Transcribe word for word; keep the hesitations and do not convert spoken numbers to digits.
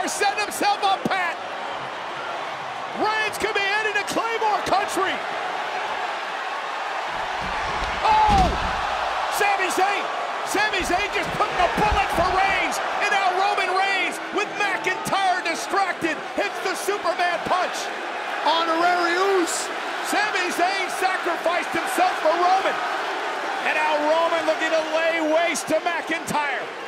setting himself up, Pat. Reigns could be heading to Claymore country. Oh! Sami Zayn. Sami Zayn just putting a bullet for Reigns. And now Roman Reigns, with McIntyre distracted, hits the Superman punch. Honorarius. Sami Zayn sacrificed himself for Roman. And now Roman looking to lay waste to McIntyre.